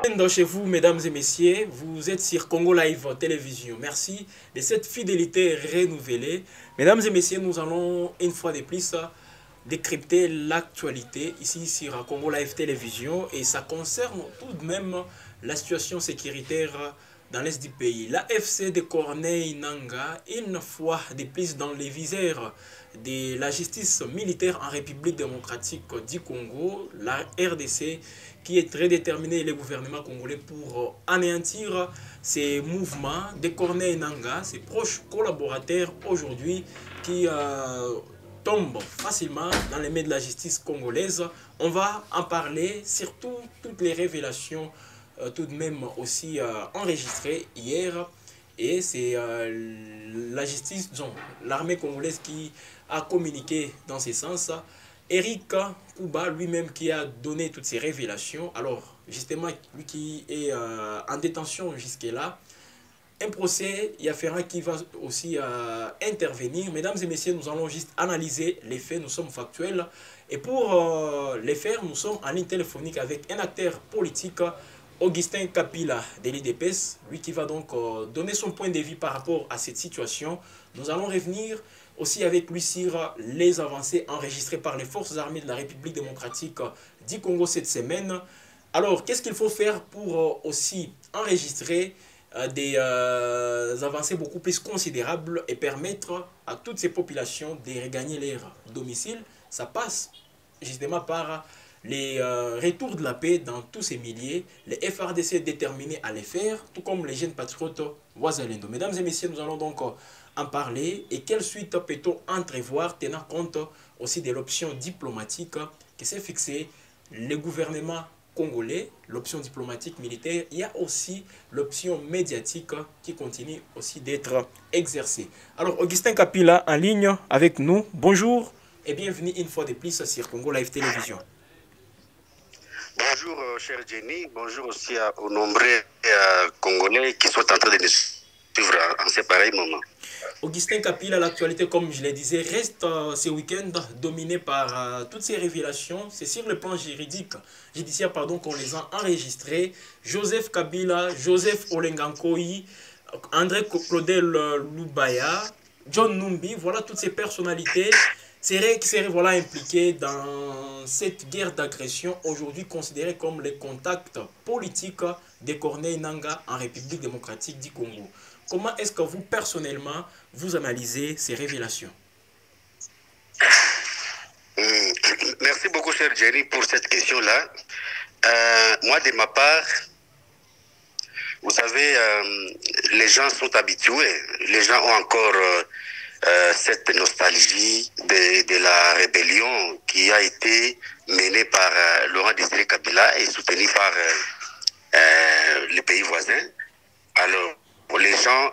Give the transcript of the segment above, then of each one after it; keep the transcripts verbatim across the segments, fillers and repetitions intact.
week-end chez vous, mesdames et messieurs. Vous êtes sur Congo Live Télévision. Merci de cette fidélité renouvelée. Mesdames et messieurs, nous allons une fois de plus décrypter l'actualité ici sur Congo Live Télévision. Et ça concerne tout de même la situation sécuritaire dans l'est du pays. La F C de Corneille Nangaa, une fois de plus dans les visères de la justice militaire en République démocratique du Congo, la R D C qui est très déterminée, le gouvernement congolais, pour anéantir ces mouvements de Corneille Nangaa, ses proches collaborateurs aujourd'hui qui euh, tombent facilement dans les mains de la justice congolaise. On va en parler, surtout toutes les révélations euh, tout de même aussi euh, enregistrées hier. Et c'est euh, la justice, l'armée congolaise qui a communiqué dans ce sens. Eric Kouba lui-même qui a donné toutes ces révélations. Alors, justement, lui qui est euh, en détention jusque-là, un procès, il y a Ferrand qui va aussi euh, intervenir. Mesdames et messieurs, nous allons juste analyser les faits, nous sommes factuels. Et pour euh, les faire, nous sommes en ligne téléphonique avec un acteur politique, Augustin Kapila de l'I D P S, lui qui va donc euh, donner son point de vue par rapport à cette situation. Nous allons revenir aussi avec lui sur les avancées enregistrées par les forces armées de la République démocratique du Congo cette semaine. Alors, qu'est-ce qu'il faut faire pour euh, aussi enregistrer euh, des euh, avancées beaucoup plus considérables et permettre à toutes ces populations de regagner leur domicile? Ça passe justement par les euh, retours de la paix dans tous ces milliers, les F R D C déterminés à les faire, tout comme les jeunes patriotes Wazalendo. Mesdames et messieurs, nous allons donc en parler. Et quelle suite peut-on entrevoir, tenant compte aussi de l'option diplomatique qui s'est fixée le gouvernement congolais, l'option diplomatique militaire. Il y a aussi l'option médiatique qui continue aussi d'être exercée. Alors, Augustin Kapila en ligne avec nous. Bonjour et bienvenue une fois de plus sur Congo Live Télévision. Bonjour, euh, cher Jenny. Bonjour aussi à, aux nombreux euh, Congolais qui sont en train de nous suivre en, en ces pareils moments. Augustin Kapila, l'actualité, comme je le disais, reste euh, ce week-end dominé par euh, toutes ces révélations. C'est sur le plan juridique, judiciaire pardon, qu'on les a enregistrées. Joseph Kabila, Joseph Olengankoi, André Claudel Lubaya, John Numbi, voilà toutes ces personnalités seraient, qui seraient voilà, impliquées dans cette guerre d'agression, aujourd'hui considérée comme les contacts politiques de Corneille Nangaa en République démocratique du Congo. Comment est-ce que vous, personnellement, vous analysez ces révélations? Hum, Merci beaucoup, cher Jerry, pour cette question-là. Euh, moi, de ma part, vous savez, euh, les gens sont habitués. Les gens ont encore euh, euh, cette nostalgie de, de la rébellion qui a été menée par euh, Laurent Désiré Kabila et soutenue par euh, euh, les pays voisins. Alors, les gens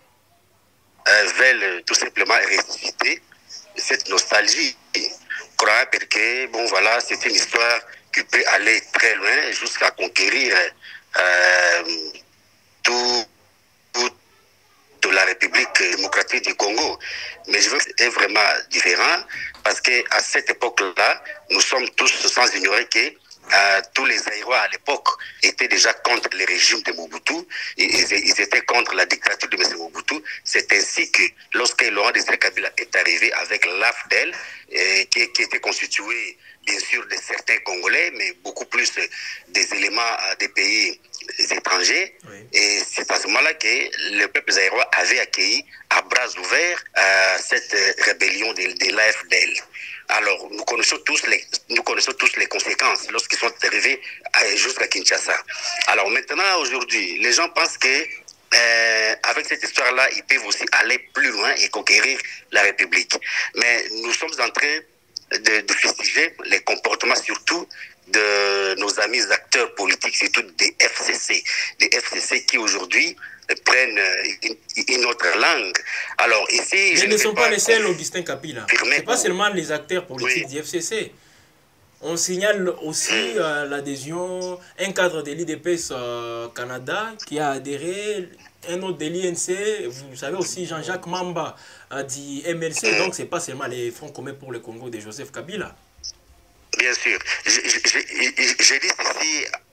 euh, veulent tout simplement ressusciter cette nostalgie, croire que bon voilà, c'est une histoire qui peut aller très loin jusqu'à conquérir euh, tout, tout de la République démocratique du Congo. Mais je veux que c'est vraiment différent parce qu'à cette époque-là, nous sommes tous sans ignorer que Euh, tous les Aïrois à l'époque étaient déjà contre le régime de Mobutu, ils, ils étaient contre la dictature de M. Mobutu. C'est ainsi que lorsque Laurent Désiré Kabila est arrivé avec l'A F D E L, euh, qui, qui était constitué bien sûr de certains Congolais, mais beaucoup plus des éléments euh, des pays étrangers, oui. Et c'est à ce moment-là que le peuple aïrois avait accueilli à bras ouverts euh, cette rébellion de, de l'A F D E L. Alors, nous connaissons tous les, nous connaissons tous les conséquences lorsqu'ils sont arrivés jusqu'à Kinshasa. Alors maintenant, aujourd'hui, les gens pensent que euh, avec cette histoire-là, ils peuvent aussi aller plus loin et conquérir la République. Mais nous sommes en train de, de fustiger les comportements surtout de nos amis acteurs politiques, surtout des F C C, des F C C qui aujourd'hui prennent une, une autre langue. Alors ici, mais je ne, ne sont pas, pas les seuls, Augustin Kapila. Ce n'est pas seulement les acteurs politiques, oui, du F C C. On signale aussi mmh. euh, l'adhésion, un cadre de l'I D P S euh, Canada qui a adhéré, un autre de l'I N C, vous savez aussi Jean-Jacques Mamba a dit M L C, mmh. donc ce n'est pas seulement les Fronts communs pour le Congo de Joseph Kabila. Bien sûr. Je, je, je, je dis ceci en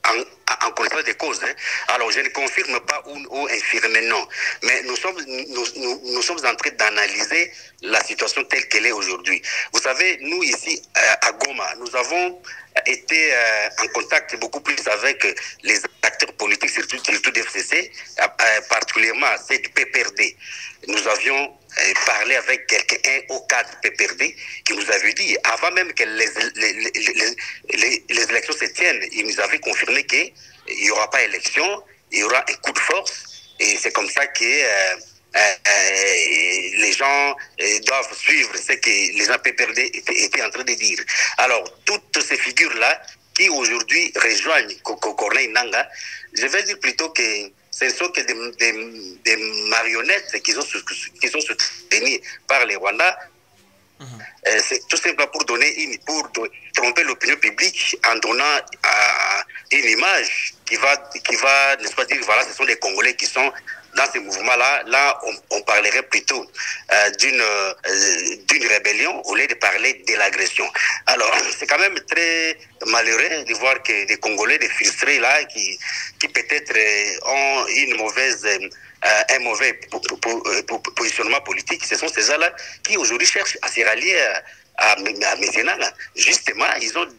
en connaissance des causes. Hein. Alors, je ne confirme pas ou, ou infirme, non. Mais nous sommes, nous, nous, nous sommes en train d'analyser la situation telle qu'elle est aujourd'hui. Vous savez, nous ici, à Goma, nous avons été euh, en contact beaucoup plus avec les acteurs politiques, surtout, surtout des F C C, euh, particulièrement cette P P R D. Nous avions euh, parlé avec quelqu'un au cadre P P R D qui nous avait dit, avant même que les, les, les, les, les élections se tiennent, il nous avait confirmé qu'il n'y aura pas élection, il y aura un coup de force, et c'est comme ça que euh, euh, euh, les gens euh, doivent suivre ce que les gens P P R D étaient, étaient en train de dire. Alors, toutes ces figures-là qui aujourd'hui rejoignent Corneille Nangaa, je vais dire plutôt que ce ne sont que des, des, des marionnettes qui sont, qui sont soutenues par les Rwandais. Mmh. Euh, c'est tout simplement pour donner une, pour do, tromper l'opinion publique en donnant euh, une image qui va, qui va, n'est-ce pas dire, voilà, ce sont les Congolais qui sont dans ces mouvements-là. Là, on, on parlerait plutôt euh, d'une euh, d'une rébellion au lieu de parler de l'agression. Alors, c'est quand même très malheureux de voir que des Congolais, des frustrés là, qui, qui peut-être ont une mauvaise... Euh, un mauvais positionnement politique, ce sont ces gens-là qui aujourd'hui cherchent à se rallier à, à, à Mécénat. Justement, ils ont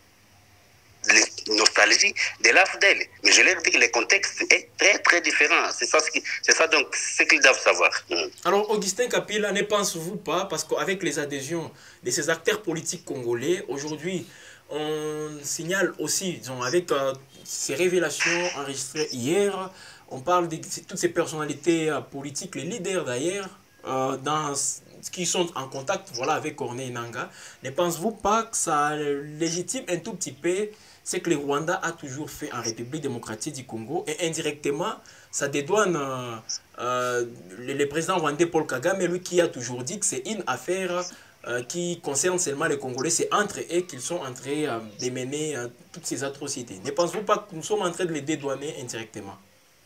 les nostalgie de l'A F D L. Mais je leur dis que le contexte est très très différent. C'est ça, c'est ça donc ce qu'ils doivent savoir. Alors, Augustin Kapila, ne pensez-vous pas, parce qu'avec les adhésions de ces acteurs politiques congolais, aujourd'hui, on signale aussi, disons, avec euh, ces révélations enregistrées hier, on parle de toutes ces personnalités euh, politiques, les leaders d'ailleurs, euh, dans qui sont en contact, voilà, avec Corneille Nangaa. Ne pensez-vous pas que ça légitime un tout petit peu ce que le Rwanda a toujours fait en République démocratique du Congo, et indirectement, ça dédouane euh, euh, le, le président rwandais Paul Kagame, lui qui a toujours dit que c'est une affaire euh, qui concerne seulement les Congolais, c'est entre eux qu'ils sont en train euh, de mener euh, toutes ces atrocités. Ne pensez-vous pas que nous sommes en train de les dédouaner indirectement?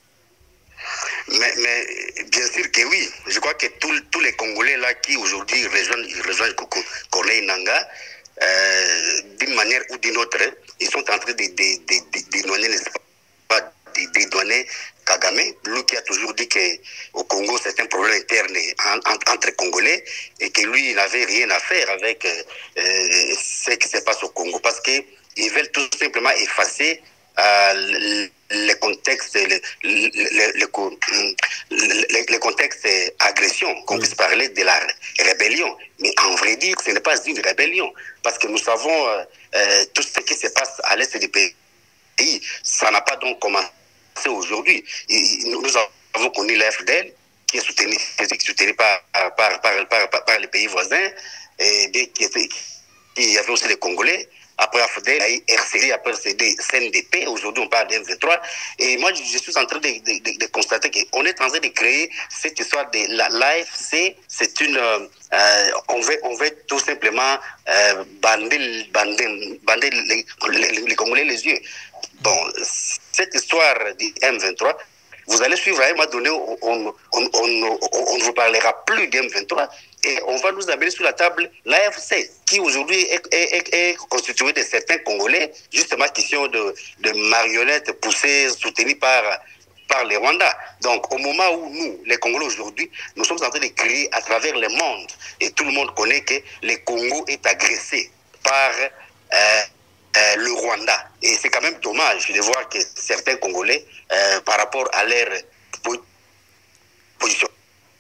Mais, mais bien sûr que oui. Je crois que tous les Congolais là qui aujourd'hui rejoignent, rejoignent Corneille Nangaa, euh, d'une manière ou d'une autre, ils sont en train de dédouaner, n'est-ce pas, de dédouaner Kagame, lui qui a toujours dit qu'au Congo c'est un problème interne en, en, entre Congolais et que lui il n'avait rien à faire avec euh, ce qui se passe au Congo parce qu'ils veulent tout simplement effacer euh, le, le contexte le, le, le, le, le contexte agression, qu'on puisse parler de la rébellion. Mais en vrai dire, ce n'est pas une rébellion. Parce que nous savons euh, euh, tout ce qui se passe à l'est du pays. Ça n'a pas donc commencé aujourd'hui. Nous, nous avons connu l'A F D L, qui est soutenu, soutenu par, par, par, par, par, par les pays voisins, et bien, qui, était, qui y avait aussi les Congolais. Après A F D L, R C D, après C D, C N D P, aujourd'hui on parle de M vingt-trois. Et moi, je suis en train de, de, de, de constater qu'on est en train de créer cette histoire de l'A F C. C'est une. Euh, on, veut, on veut tout simplement euh, bander, bander, bander les, les, les Congolais les yeux. Bon, cette histoire du M vingt-trois, vous allez suivre à un moment donné, on, on, on, on, on ne vous parlera plus du M vingt-trois et on va nous amener sur la table l'A F C, qui aujourd'hui est, est, est, est constitué de certains Congolais, justement qui sont de, de marionnettes poussées, soutenues par, par les Rwandais. Donc au moment où nous, les Congolais aujourd'hui, nous sommes en train de crier à travers le monde, et tout le monde connaît que le Congo est agressé par... Euh, Euh, le Rwanda. Et c'est quand même dommage de voir que certains Congolais, euh, par rapport à leur position,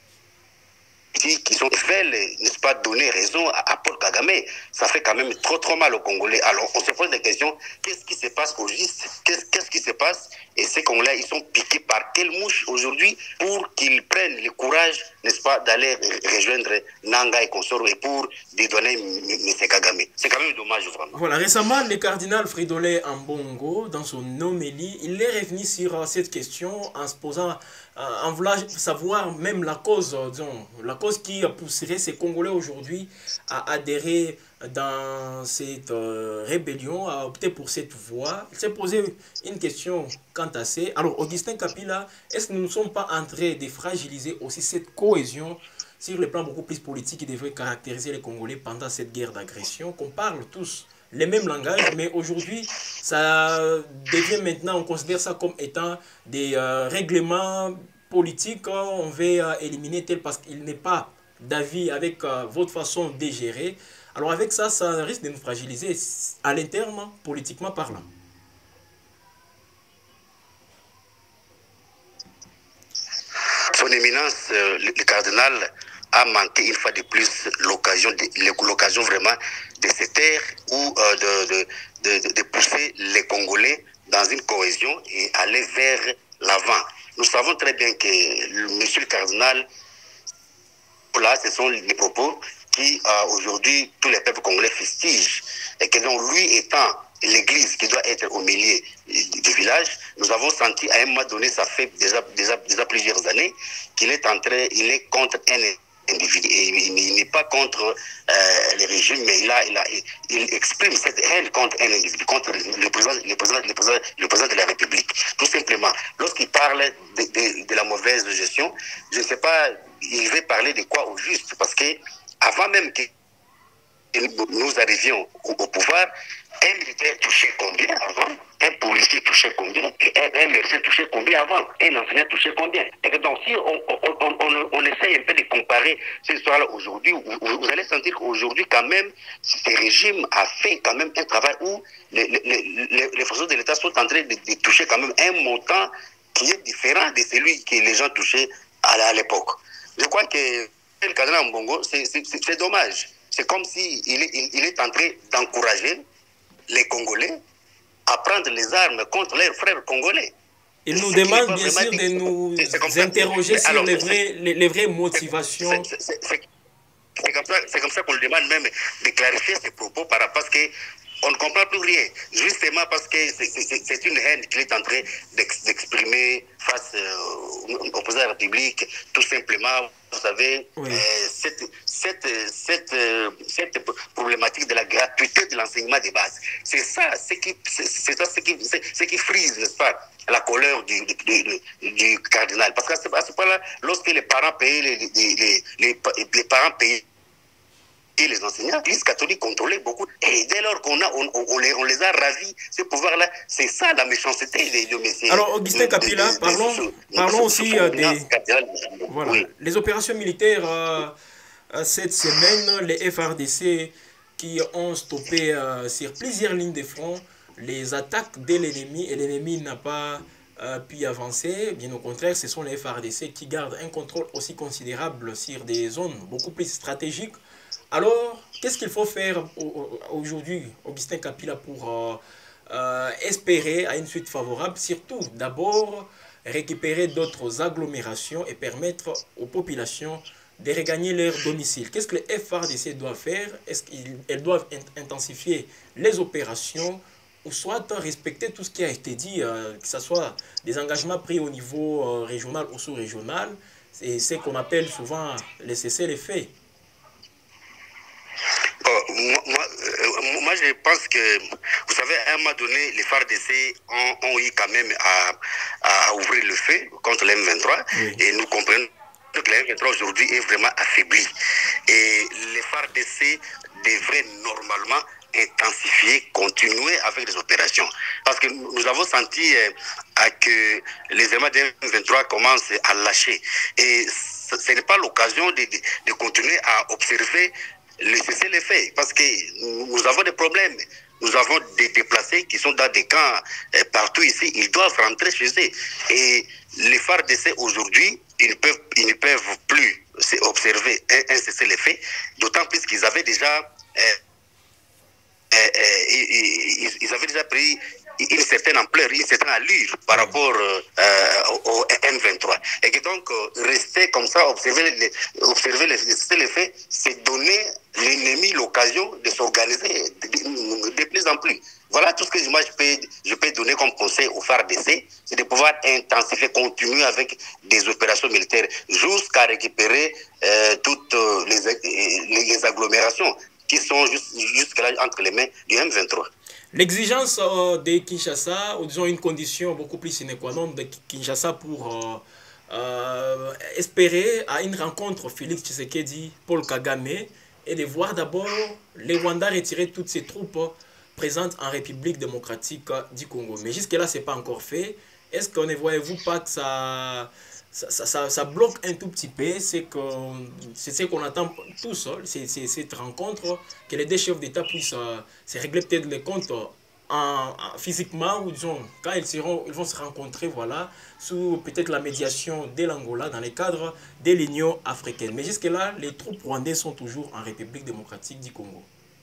qui sont veulent, n'est-ce pas, donner raison à, à Paul Kagame, ça fait quand même trop trop mal aux Congolais. Alors on se pose des questions, qu'est-ce qui se passe au juste? Qu'est-ce qu'est-ce qui se passe? Et ces Congolais, ils sont piqués par quelle mouche aujourd'hui pour qu'ils prennent le courage, n'est-ce pas, d'aller rejoindre Nangaa et consorts et pour dédouaner M. Kagame. C'est quand même dommage, vraiment. Voilà, récemment, le cardinal Fridolin Ambongo, dans son homélie, il est revenu sur cette question en se posant, en voulant savoir même la cause, disons, la cause qui pousserait ces Congolais aujourd'hui à adhérer dans cette euh, rébellion, à opter pour cette voie. Il s'est posé une question quant à ça. Alors, Augustin Kapila, est-ce que nous ne sommes pas en train de fragiliser aussi cette cohésion sur le plan beaucoup plus politique qui devrait caractériser les Congolais pendant cette guerre d'agression, qu'on parle tous les mêmes langages, mais aujourd'hui, ça devient maintenant, on considère ça comme étant des euh, règlements politiques. On veut euh, éliminer tel parce qu'il n'est pas d'avis avec euh, votre façon de gérer. Alors avec ça, ça risque de nous fragiliser à l'interne, politiquement parlant. Son éminence, euh, le, le cardinal, a manqué une fois de plus l'occasion l'occasion vraiment de se taire ou euh, de, de, de, de pousser les Congolais dans une cohésion et aller vers l'avant. Nous savons très bien que le monsieur le cardinal, là, ce sont les propos qui, euh, aujourd'hui, tous les peuples congolais fustigent. Et que donc, lui étant l'église qui doit être au milieu du village, nous avons senti à un moment donné, ça fait déjà, déjà, déjà plusieurs années, qu'il est en train, il est contre un individu. Et il n'est pas contre euh, les régimes, mais il, a, il, a, il exprime cette haine contre un individu, contre le président, le président, le président, le président de la République. Tout simplement, lorsqu'il parle de, de, de la mauvaise gestion, je ne sais pas, il veut parler de quoi au juste, parce que avant même que nous arrivions au, au pouvoir, un militaire touchait combien avant, un policier touchait combien, et un, un médecin touchait combien avant, un enseignant touchait combien. Et que donc, si on, on, on, on, on essaye un peu de comparer cette histoire-là aujourd'hui, vous, vous allez sentir qu'aujourd'hui, quand même, ce régime a fait quand même un travail où les, les, les, les forces de l'État sont en train de, de toucher quand même un montant qui est différent de celui que les gens touchaient à l'époque. Je crois que le cardinal Mbongo, c'est dommage. C'est comme s'il si est, il, il est en train d'encourager les Congolais à prendre les armes contre leurs frères congolais. Il nous demande bien sûr de nous interroger sur les, vrais, les, les vraies motivations. C'est comme ça, comme ça qu'on le demande même de clarifier ses propos par rapport à ce que on ne comprend plus rien, justement parce que c'est une haine qu'il est en train d'exprimer face euh, au président de la République, tout simplement. Vous savez, oui. euh, cette, cette, cette, euh, cette problématique de la gratuité de l'enseignement de base, c'est ça, ce qui, c'est ça ce qui, ce qui frise, n'est-ce pas, la colère du, du, du, du cardinal. Parce qu'à ce, ce point-là, lorsque les parents payaient, les, les, les, les, les parents payaient et les enseignants, l'Église catholique contrôlait beaucoup. Et dès lors qu'on a, on, on, les, on les a ravis, ce pouvoir-là, c'est ça la méchanceté des de messieurs. Alors, Augustin Kapila, parlons, de, de, parlons de, aussi de, des... Voilà, oui. Les opérations militaires euh, cette semaine, les F R D C qui ont stoppé euh, sur plusieurs lignes de front les attaques de l'ennemi et l'ennemi n'a pas euh, pu avancer. Bien au contraire, ce sont les F R D C qui gardent un contrôle aussi considérable sur des zones beaucoup plus stratégiques. Alors, qu'est-ce qu'il faut faire aujourd'hui, Augustin Kapila, pour euh, euh, espérer à une suite favorable? Surtout, d'abord, récupérer d'autres agglomérations et permettre aux populations de regagner leur domicile. Qu'est-ce que les F R D C doivent faire? Est-ce qu'elles doivent intensifier les opérations ou soit respecter tout ce qui a été dit, euh, que ce soit des engagements pris au niveau euh, régional ou sous-régional? C'est ce qu'on appelle souvent les cessez-les-feux. Oh, moi, moi, euh, moi, je pense que, vous savez, à un moment donné, les F A R D C ont, ont eu quand même à, à ouvrir le feu contre l'M vingt-trois. Oui. Et nous comprenons que l'M vingt-trois aujourd'hui est vraiment affaibli. Et les F A R D C devraient normalement intensifier, continuer avec les opérations. Parce que nous avons senti euh, que les éléments de l'M vingt-trois commencent à lâcher. Et ce n'est pas l'occasion de, de, de continuer à observer le cessez-le-feu, parce que nous avons des problèmes. Nous avons des déplacés qui sont dans des camps euh, partout ici. Ils doivent rentrer chez eux. Et les F A R D C aujourd'hui, ils ne peuvent, ils ne peuvent plus observer un, un cessez-le-feu, d'autant plus qu'ils avaient déjà, euh, euh, euh, ils, ils avaient déjà pris une certaine ampleur, une certaine allure par rapport euh, au, au M vingt-trois. Et que donc, euh, rester comme ça, observer les, observer les, les faits, c'est donner l'ennemi l'occasion de s'organiser de, de, de plus en plus. Voilà tout ce que moi je peux, je peux donner comme conseil aux F A R D C, c'est de pouvoir intensifier, continuer avec des opérations militaires jusqu'à récupérer euh, toutes les, les, les agglomérations qui sont jusque-là entre les mains du M vingt-trois. L'exigence euh, de Kinshasa, ou disons une condition beaucoup plus sine qua non de Kinshasa pour euh, euh, espérer à une rencontre Félix Tshisekedi, Paul Kagame, et de voir d'abord les Rwandais retirer toutes ces troupes présente en République démocratique du Congo. Mais jusque-là, ce n'est pas encore fait. Est-ce que ne voyez-vous pas que ça, ça, ça, ça, ça bloque un tout petit peu? C'est que c'est ce qu'on attend tous, hein, c'est cette rencontre, que les deux chefs d'État puissent euh, se régler peut-être les comptes en, en, physiquement, ou disons, quand ils, seront, ils vont se rencontrer, voilà, sous peut-être la médiation de l'Angola dans le cadre de l'Union africaine. Mais jusque-là, les troupes rwandaises sont toujours en République démocratique du Congo.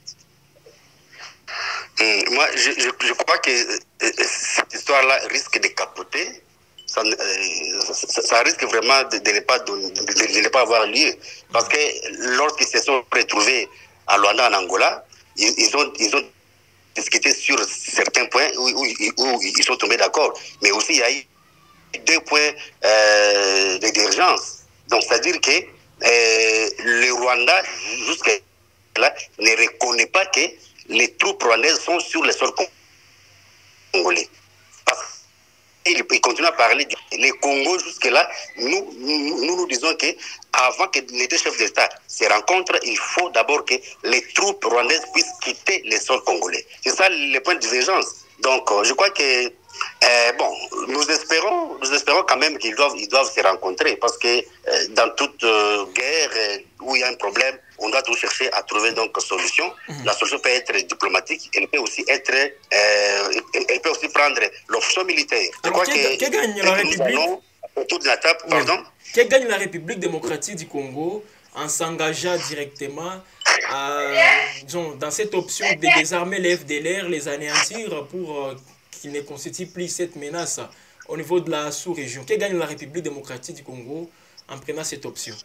Hum, moi, je, je, je crois que euh, cette histoire-là risque de capoter. Ça, euh, ça, ça risque vraiment de, de, ne pas donner, de, de ne pas avoir lieu. Parce que lorsqu'ils se sont retrouvés à Luanda, en Angola, ils, ils, ont, ils ont discuté sur certains points où, où, où ils sont tombés d'accord. Mais aussi, il y a eu deux points euh, de divergence. Donc, c'est-à-dire que euh, le Rwanda, jusque-là, ne reconnaît pas que les troupes rwandaises sont sur le sol congolais. Parce qu'il continue à parler du les Congo jusque-là. Nous, nous, nous nous disons que avant que les deux chefs d'État se rencontrent, il faut d'abord que les troupes rwandaises puissent quitter le sol congolais. C'est ça le point de divergence. Donc, je crois que Euh, bon, nous espérons, nous espérons quand même qu'ils doivent, ils doivent se rencontrer parce que euh, dans toute euh, guerre euh, où il y a un problème, on doit toujours chercher à trouver donc une solution. Mm-hmm. La solution peut être diplomatique, elle peut aussi être, euh, elle, elle peut aussi prendre l'option militaire. Je Alors, crois que, que gagne la République autour de la table, oui. Pardon. Que gagne la République démocratique du Congo en s'engageant directement à, disons, dans cette option de désarmer les F D L R, les anéantir pour euh, qu'il ne constitue plus cette menace au niveau de la sous-région. Que gagne la République démocratique du Congo en prenant cette option?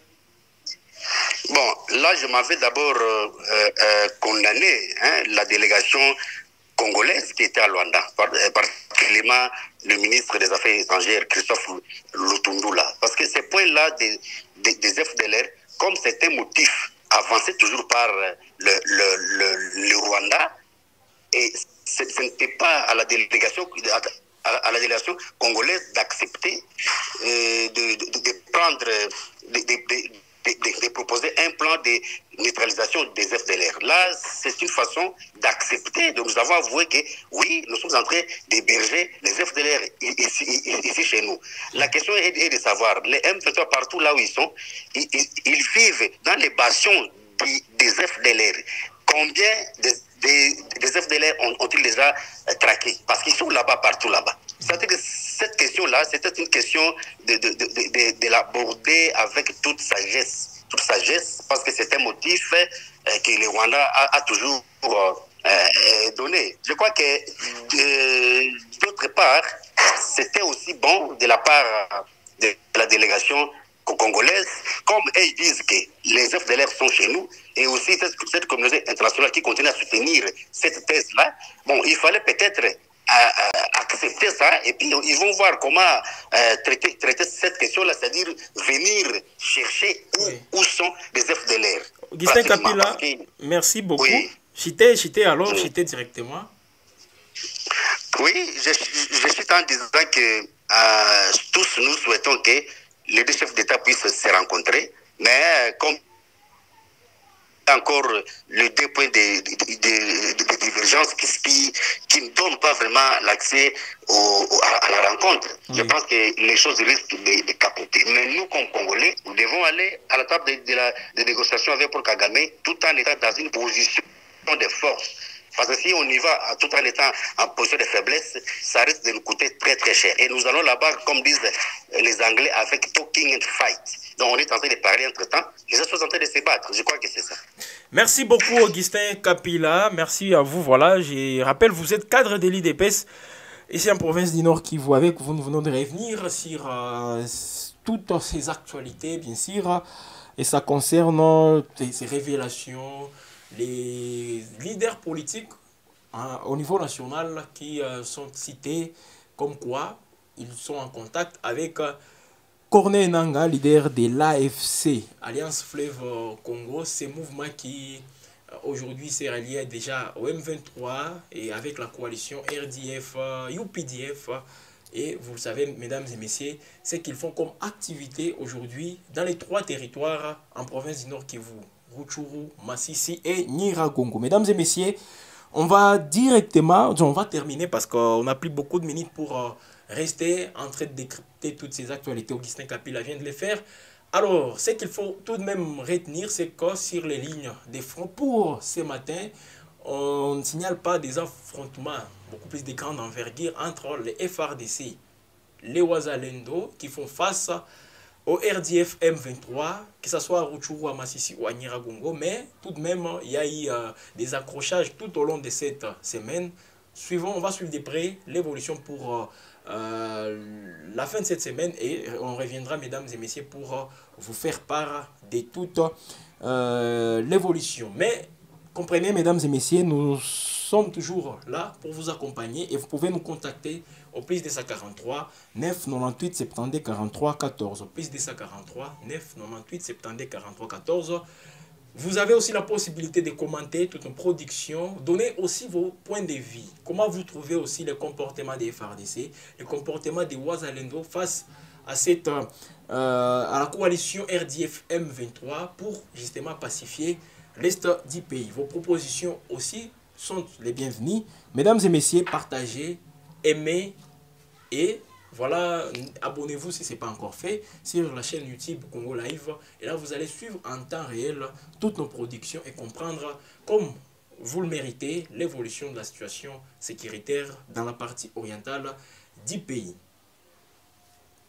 Bon, là, je m'avais d'abord euh, euh, condamné hein, la délégation congolaise qui était à Luanda, particulièrement le ministre des Affaires étrangères, Christophe Lutundula. Parce que ces points-là des, des, des F D L R, comme c'était motif avancé toujours par le, le, le, le Rwanda, et ce n'était pas à la délégation, à, à la délégation congolaise d'accepter, euh, de, de, de prendre, de, de, de, de, de, de proposer un plan de neutralisation des F D L R. Là, c'est une façon d'accepter. Donc, nous avons avoué que oui, nous sommes en train d'héberger les F D L R ici, ici chez nous. La question est, est de savoir, les M vingt-trois partout là où ils sont, ils, ils, ils vivent dans les bastions des F D L R. Combien de Des, des F D L R ont-ils déjà euh, traqué? Parce qu'ils sont là-bas, partout là-bas. C'est-à-dire que cette question-là, c'était une question de, de, de, de, de l'aborder avec toute sagesse. Toute sagesse, parce que c'est un motif euh, que le Rwanda a, a toujours euh, euh, donné. Je crois que, d'autre part, c'était aussi bon de la part de la délégation congolaise, comme ils disent que les F D L R sont chez nous, et aussi cette, cette communauté internationale qui continue à soutenir cette thèse-là, bon, il fallait peut-être euh, accepter ça, et puis ils vont voir comment euh, traiter, traiter cette question-là, c'est-à-dire venir chercher où, oui. où sont les F D L R. Augustin Kapila, que... merci beaucoup. Oui. J'étais, j'étais alors, j'étais directement. Oui, je, je suis en disant que euh, tous nous souhaitons que les deux chefs d'État puissent se rencontrer, mais comme encore les deux points de, de, de, de, de divergence qui, qui ne donnent pas vraiment l'accès à la rencontre. Oui. Je pense que les choses risquent de, de capoter. Mais nous, comme Congolais, nous devons aller à la table de, de la de négociation avec Paul Kagame tout en étant dans une position de force. Parce que si on y va tout en étant en position de faiblesse, ça risque de nous coûter très très cher. Et nous allons là-bas, comme disent les Anglais, avec talking and fight. Donc on est en train de parler entre-temps, les autres sont en train de se battre. Je crois que c'est ça. Merci beaucoup Augustin Kapila, merci à vous. Voilà, je rappelle, vous êtes cadre de l'I D P S, ici en province du Nord Kivu, avec vous, nous venons de revenir sur euh, toutes ces actualités, bien sûr, et ça concerne ces révélations, les leaders politiques hein, au niveau national qui euh, sont cités comme quoi ils sont en contact avec euh, Corneille Nangaa, leader de l'A F C, Alliance Fleuve euh, Congo, ce mouvement qui euh, aujourd'hui s'est relié déjà au M vingt-trois et avec la coalition R D F, euh, U P D F. Et vous le savez, mesdames et messieurs, c'est qu'ils font comme activité aujourd'hui dans les trois territoires en province du Nord Kivu. Rutshuru, Masisi et Nyiragongo. Mesdames et messieurs, On va directement, on va terminer parce qu'on n'a plus beaucoup de minutes pour euh, rester en train de décrypter toutes ces actualités. Augustin Kapila vient de les faire. Alors, ce qu'il faut tout de même retenir, c'est que sur les lignes des fronts pour ce matin, on ne signale pas des affrontements beaucoup plus de grande envergure entre les F R D C, les Wazalendo qui font face au R D F M vingt-trois, que ce soit à Rutshuru, à Massissi ou à Nyiragongo, mais tout de même, il y a eu euh, des accrochages tout au long de cette semaine. Suivons, on va suivre de près l'évolution pour euh, euh, la fin de cette semaine et on reviendra, mesdames et messieurs, pour euh, vous faire part de toute euh, l'évolution. Mais comprenez, mesdames et messieurs, nous sommes toujours là pour vous accompagner et vous pouvez nous contacter au plus deux cent quarante-trois neuf quatre-vingt-huit soixante-dix quarante-trois quatorze. Au plus deux cent quarante-trois neuf quatre-vingt-huit soixante-dix quarante-trois quatorze. Vous avez aussi la possibilité de commenter toute nos productions, donner aussi vos points de vue. Comment vous trouvez aussi le comportement des F R D C, le comportement des Wazalendo face à, cette, euh, à la coalition R D F M vingt-trois pour justement pacifier l'Est du pays. Vos propositions aussi sont les bienvenues. Mesdames et messieurs, partagez, aimez et voilà, abonnez-vous si ce n'est pas encore fait sur la chaîne YouTube Congo Live. Et là, vous allez suivre en temps réel toutes nos productions et comprendre, comme vous le méritez, l'évolution de la situation sécuritaire dans la partie orientale du pays.